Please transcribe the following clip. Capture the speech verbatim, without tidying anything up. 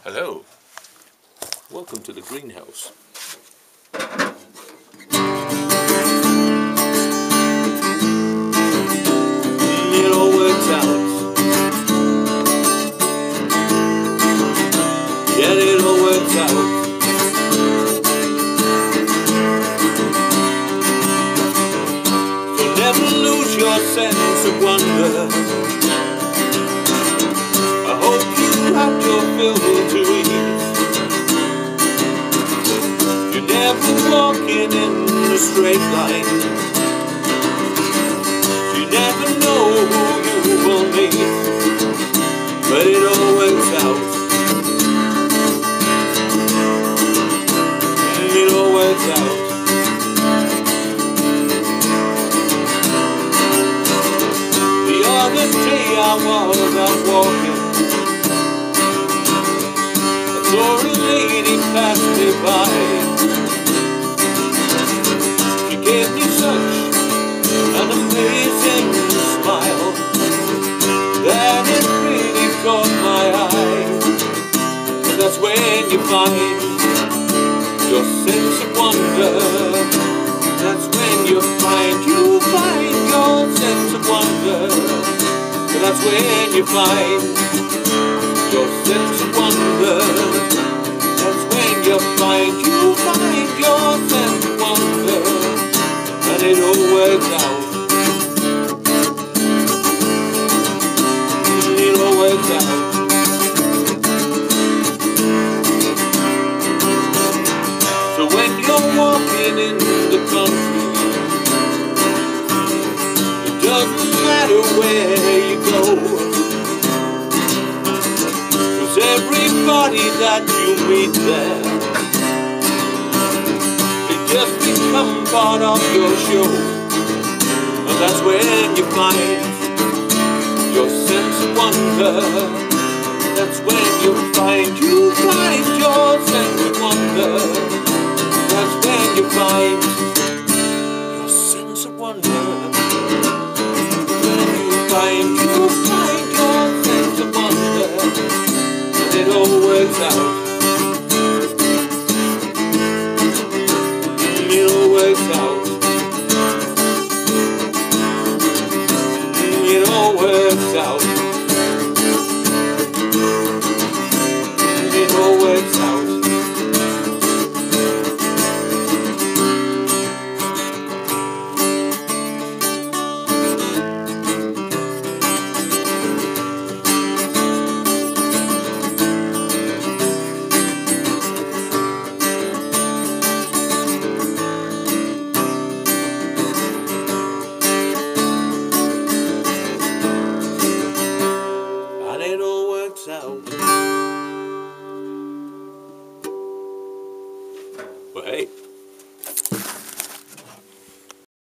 Hello, welcome to the greenhouse. It all works out. Yeah, it all works out. So never lose your sense of wonder. I hope you have your fill to eat. You're never walking in a straight line. You never know who you will meet, but it all works out. And it all works out. The other day I was out walking. I saw a lady pass me by. She gave me such an amazing smile that it really caught my eye. And that's when you find your sense of wonder. That's when you find, you find your sense of wonder. And that's when you find your sense of wonder. That's when you find, you find your sense of wonder. And it all works out. It all works out. So when you're walking in the country, it doesn't matter where you go, 'cause everybody that you meet there, they just become part of your show. And that's when you find your sense of wonder. That's when you find, you find your sense of wonder. That's when you find your sense of wonder. When you find, you find your sense of wonder. And it all works out. And it all works out. And it all works out. And it all works out. It all works out. Well, hey.